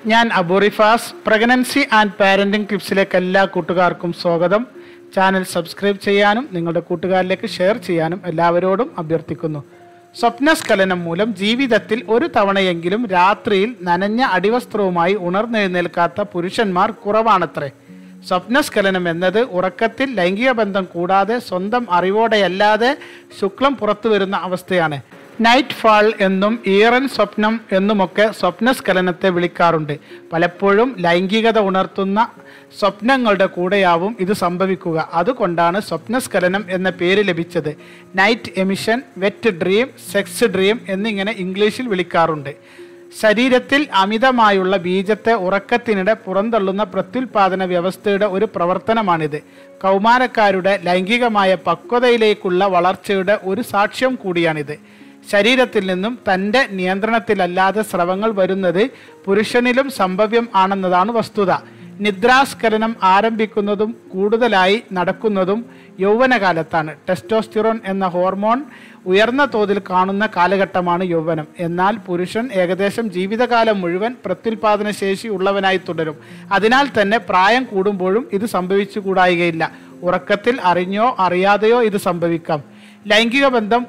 ഞാൻ Abu Rifas. Pregnancy and parenting ടിപ്സിലേക്ക് എല്ലാ കൂട്ടുകാർക്കും സ്വാഗതം. ചാനൽ സബ്സ്ക്രൈബ് ചെയ്യാനും നിങ്ങളുടെ കൂട്ടുകാരിലേക്ക് ഷെയർ ചെയ്യാനും എല്ലാവരോടും അഭ്യർത്ഥിക്കുന്നു. സ്വപ്നസ്ഖലനം മൂലം ജീവിതത്തിൽ ഒരു തവണയെങ്കിലും രാത്രിയിൽ നനഞ്ഞ അടിവസ്ത്രവുമായി ഉണർന്നെഴുന്നേൽക്കാത്ത പുരുഷന്മാർ കുറവാണത്രേ. സ്വപ്നസ്ഖലനം എന്നത് ഉറക്കത്തിൽ ലൈംഗിക ബന്ധം കൂടാതെ സ്വന്തം അറിവോടെയല്ലാതെ ശുക്ലം പുറത്തു വരുന്ന അവസ്ഥയാണ്. നൈറ്റ് ഫാൾ എന്നും ഈറൻ സ്വപ്നം എന്നുമൊക്കെ സ്വപ്നസ്ഖലനത്തെ വിളിക്കാറുണ്ട്. പലപ്പോഴും ലൈംഗികത ഉണർത്തുന്ന സ്വപ്നങ്ങളുടെ കൂടെയാവും ഇത് സംഭവിക്കുക. അതുകൊണ്ടാണ് സ്വപ്നസ്ഖലനം എന്ന പേര് ലഭിച്ചത്. Night emission, wet dream, sex dream എന്നിങ്ങനെ ഇംഗ്ലീഷിൽ വിളിക്കാറുണ്ട്. ശരീരത്തിൽ അമിതമായുള്ള ബീജത്തെ ഉറക്കത്തിനിടെ പുറന്തള്ളുന്ന പ്രത്യുൽപാദന വ്യവസ്ഥയുടെ ഒരു പ്രവർത്തനമാണിത്. കൗമാരക്കാരുടെ ലൈംഗികമായ പക്വതയിലേക്കുള്ള വളർച്ചയുടെ ഒരു സാക്ഷ്യം കൂടിയാണിത്. ശരീരത്തിൽ നിന്നും തൻ്റെ നിയന്ത്രണത്തിലല്ലാതെ സ്രവങ്ങൾ വരുന്നത് പുരുഷനിലും സംഭവ്യം ആണെന്നതാണ് വസ്തുത. നിദ്രാസ്ഖലനം ആരംഭിക്കുന്നതും കൂടുതലായി നടക്കുന്നതും യൗവനകാലത്താണ്. ടെസ്റ്റോസ്റ്റിറോൺ എന്ന ഹോർമോൺ ഉയർന്ന തോതിൽ കാണുന്ന കാലഘട്ടമാണ് യൗവനം. എന്നാൽ പുരുഷൻ ഏകദേശം ജീവിതകാലം മുഴുവൻ പ്രത്യുൽപാദന ശേഷി ഉള്ളവനായി തുടരും. അതിനാൽ തന്നെ പ്രായം കൂടുമ്പോഴും ഇത് സംഭവിച്ചുകൂടായികയില്ല. ഉറക്കത്തിൽ അറിഞ്ഞോ അറിയാതെയോ ഇത് സംഭവിക്കാം. ലൈംഗിക ബന്ധം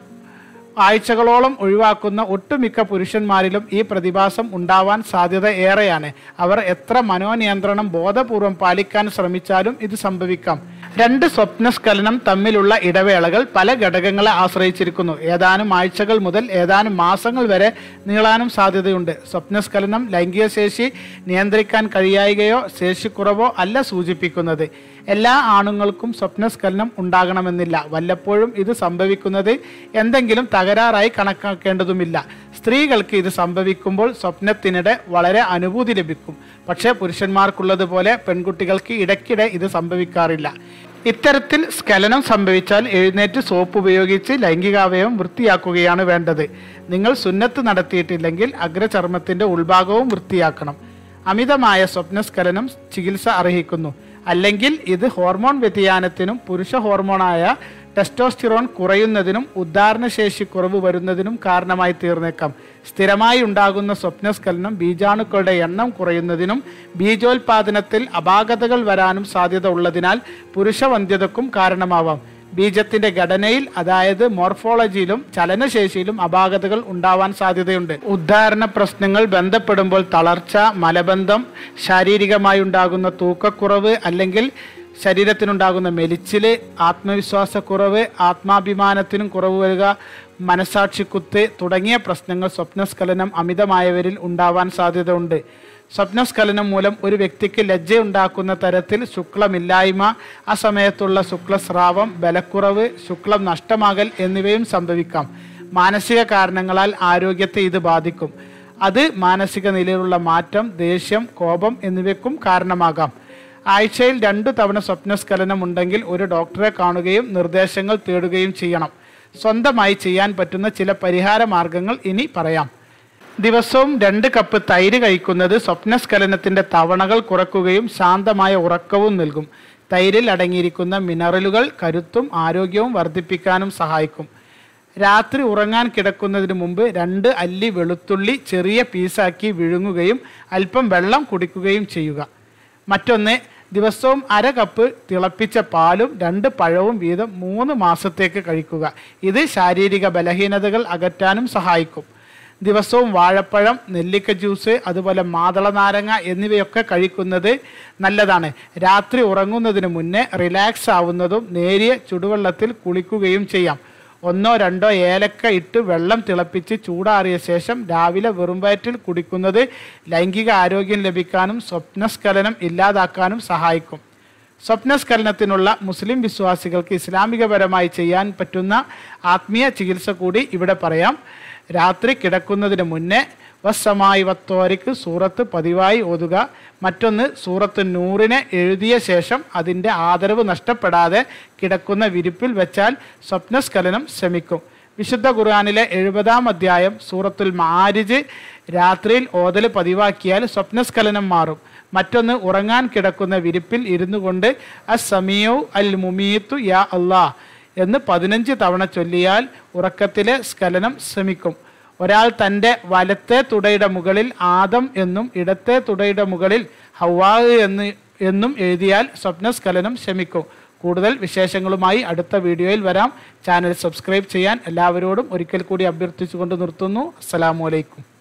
ആഴ്ചകളോളം ഒഴിവാക്കുന്ന ഒട്ടുമിക്ക പുരുഷന്മാരിലും ഈ പ്രതിഭാസം ഉണ്ടാവാൻ സാധ്യത ഏറെയാണ്. അവർ എത്ര മനോനിയന്ത്രണം ബോധപൂർവം പാലിക്കാൻ ശ്രമിച്ചാലും ഇത് സംഭവിക്കാം. രണ്ട് സ്വപ്നസ്ഖലനം തമ്മിലുള്ള ഇടവേളകൾ പല ഘടകങ്ങളെ ആശ്രയിച്ചിരിക്കുന്നു. ഏതാനും ആഴ്ചകൾ മുതൽ ഏതാനും മാസങ്ങൾ വരെ നീളാനും സാധ്യതയുണ്ട്. സ്വപ്നസ്ഖലനം ലൈംഗിക ശേഷി നിയന്ത്രിക്കാൻ കഴിയായികയോ ശേഷിക്കുറവോ അല്ല സൂചിപ്പിക്കുന്നത്. എല്ലാ ആണുങ്ങൾക്കും സ്വപ്നസ്ഖലനം ഉണ്ടാകണമെന്നില്ല. വല്ലപ്പോഴും ഇത് സംഭവിക്കുന്നത് എന്തെങ്കിലും തകരാറായി കണക്കാക്കേണ്ടതുമില്ല. സ്ത്രീകൾക്ക് ഇത് സംഭവിക്കുമ്പോൾ സ്വപ്നത്തിനിടെ വളരെ അനുഭൂതി ലഭിക്കും. പക്ഷേ പുരുഷന്മാർക്കുള്ളതുപോലെ പെൺകുട്ടികൾക്ക് ഇടയ്ക്കിടെ ഇത് സംഭവിക്കാറില്ല. ഇത്തരത്തിൽ സ്ഖലനം സംഭവിച്ചാൽ എഴുന്നേറ്റ് സോപ്പ് ഉപയോഗിച്ച് ലൈംഗികാവയവം വൃത്തിയാക്കുകയാണ് വേണ്ടത്. നിങ്ങൾ സുന്നത്ത് നടത്തിയിട്ടില്ലെങ്കിൽ അഗ്രചർമ്മത്തിൻ്റെ ഉൾഭാഗവും വൃത്തിയാക്കണം. അമിതമായ സ്വപ്നസ്ഖലനം ചികിത്സ അർഹിക്കുന്നു. അല്ലെങ്കിൽ ഇത് ഹോർമോൺ വ്യതിയാനത്തിനും പുരുഷ ഹോർമോണായ ടെസ്റ്റോസ്റ്റിറോൺ കുറയുന്നതിനും ഉദ്ധാരണശേഷി കുറവ് വരുന്നതിനും കാരണമായി തീർന്നേക്കാം. സ്ഥിരമായി ഉണ്ടാകുന്ന സ്വപ്നസ്ഖലനം ബീജാണുക്കളുടെ എണ്ണം കുറയുന്നതിനും ബീജോൽപാദനത്തിൽ അപാകതകൾ വരാനും സാധ്യത ഉള്ളതിനാൽ പുരുഷവന്ധ്യതക്കും കാരണമാവാം. ബീജത്തിന്റെ ഘടനയിൽ, അതായത് മോർഫോളജിയിലും ചലനശേഷിയിലും അപാകതകൾ ഉണ്ടാവാൻ സാധ്യതയുണ്ട്. ഉദ്ധാരണ പ്രശ്നങ്ങൾ ബന്ധപ്പെടുമ്പോൾ തളർച്ച, മലബന്ധം, ശാരീരികമായി ഉണ്ടാകുന്ന തൂക്കക്കുറവ് അല്ലെങ്കിൽ ശരീരത്തിനുണ്ടാകുന്ന മെലിച്ചില്, ആത്മവിശ്വാസക്കുറവ്, ആത്മാഭിമാനത്തിനും കുറവ് വരിക, മനസാക്ഷിക്കുത്ത് തുടങ്ങിയ പ്രശ്നങ്ങൾ സ്വപ്നസ്ഖലനം അമിതമായവരിൽ ഉണ്ടാവാൻ സാധ്യതയുണ്ട്. സ്വപ്നസ്ഖലനം മൂലം ഒരു വ്യക്തിക്ക് ലജ്ജയുണ്ടാക്കുന്ന തരത്തിൽ ശുക്ലമില്ലായ്മ, ആ സമയത്തുള്ള ശുക്ലസ്രാവം, ബലക്കുറവ്, ശുക്ലം നഷ്ടമാകൽ എന്നിവയും സംഭവിക്കാം. മാനസിക കാരണങ്ങളാൽ ആരോഗ്യത്തെ ഇത് ബാധിക്കും. അത് മാനസിക നിലയിലുള്ള മാറ്റം, ദേഷ്യം, കോപം എന്നിവയ്ക്കും കാരണമാകാം. ആഴ്ചയിൽ 2 തവണ സ്വപ്നസ്ഖലനം ഉണ്ടെങ്കിൽ ഒരു ഡോക്ടറെ കാണുകയും നിർദ്ദേശങ്ങൾ തേടുകയും ചെയ്യണം. സ്വന്തമായി ചെയ്യാൻ പറ്റുന്ന ചില പരിഹാര മാർഗങ്ങൾ ഇനി പറയാം. ദിവസവും 2 കപ്പ് തൈര് കഴിക്കുന്നത് സ്വപ്നസ്ഖലനത്തിൻ്റെ തവണകൾ കുറയ്ക്കുകയും ശാന്തമായ ഉറക്കവും നൽകും. തൈരിൽ അടങ്ങിയിരിക്കുന്ന മിനറലുകൾ കരുത്തും ആരോഗ്യവും വർദ്ധിപ്പിക്കാനും സഹായിക്കും. രാത്രി ഉറങ്ങാൻ കിടക്കുന്നതിന് മുമ്പ് 2 അല്ലി വെളുത്തുള്ളി ചെറിയ പീസാക്കി വിഴുങ്ങുകയും അല്പം വെള്ളം കുടിക്കുകയും ചെയ്യുക. മറ്റൊന്ന്, ദിവസവും 1/2 കപ്പ് തിളപ്പിച്ച പാലും 2 പഴവും വീതം 3 മാസത്തേക്ക് കഴിക്കുക. ഇത് ശാരീരിക ബലഹീനതകൾ അകറ്റാനും സഹായിക്കും. ദിവസവും വാഴപ്പഴം, നെല്ലിക്ക ജ്യൂസ്, അതുപോലെ മാതള നാരങ്ങ എന്നിവയൊക്കെ കഴിക്കുന്നത് നല്ലതാണ്. രാത്രി ഉറങ്ങുന്നതിന് മുന്നേ റിലാക്സ് ആവുന്നതും നേരിയ ചുടുവെള്ളത്തിൽ കുളിക്കുകയും ചെയ്യാം. 1-2 ഏലക്ക ഇട്ട് വെള്ളം തിളപ്പിച്ച് ചൂടാറിയ ശേഷം രാവിലെ വെറും വയറ്റിൽ കുടിക്കുന്നത് ലൈംഗിക ആരോഗ്യം ലഭിക്കാനും സ്വപ്നസ്ഖലനം ഇല്ലാതാക്കാനും സഹായിക്കും. സ്വപ്നസ്ഖലനത്തിനുള്ള മുസ്ലിം വിശ്വാസികൾക്ക് ഇസ്ലാമികപരമായി ചെയ്യാൻ പറ്റുന്ന ആത്മീയ ചികിത്സ കൂടി ഇവിടെ പറയാം. രാത്രി കിടക്കുന്നതിന് മുന്നേ വസ്സമായി വത്തോരിക്ക് സൂറത്ത് പതിവായി ഓതുക. മറ്റൊന്ന്, സൂറത്ത് നൂറിനെ എഴുതിയ ശേഷം അതിൻ്റെ ആദരവ് നഷ്ടപ്പെടാതെ കിടക്കുന്ന വിരിപ്പിൽ വെച്ചാൽ സ്വപ്നസ്ഖലനം ശമിക്കും. വിശുദ്ധ ഖുർആനിലെ 70-ാം അധ്യായം സൂറത്തുൽ മആരിജ് രാത്രിയിൽ ഓതൽ പതിവാക്കിയാൽ സ്വപ്നസ്ഖലനം മാറും. മറ്റൊന്ന്, ഉറങ്ങാൻ കിടക്കുന്ന വിരിപ്പിൽ ഇരുന്നു കൊണ്ട് അസ്സമീഉ അൽ മുമീത്തു യാ അല്ലാഹ് എന്ന് 15 തവണ ചൊല്ലിയാൽ ഉറക്കത്തിലെ സ്ഖലനം ശമിക്കും. ഒരാൾ തൻ്റെ വലത്തെ തുടയുടെ മുകളിൽ ആദം എന്നും ഇടത്തെ തുടയുടെ മുകളിൽ ഹവ്വാ എന്നും എഴുതിയാൽ സ്വപ്നസ്ഖലനം ശമിക്കും. കൂടുതൽ വിശേഷങ്ങളുമായി അടുത്ത വീഡിയോയിൽ വരാം. ചാനൽ സബ്സ്ക്രൈബ് ചെയ്യാൻ എല്ലാവരോടും ഒരിക്കൽ കൂടി അഭ്യർത്ഥിച്ചുകൊണ്ട് നിർത്തുന്നു. അസ്സലാമു അലൈക്കും.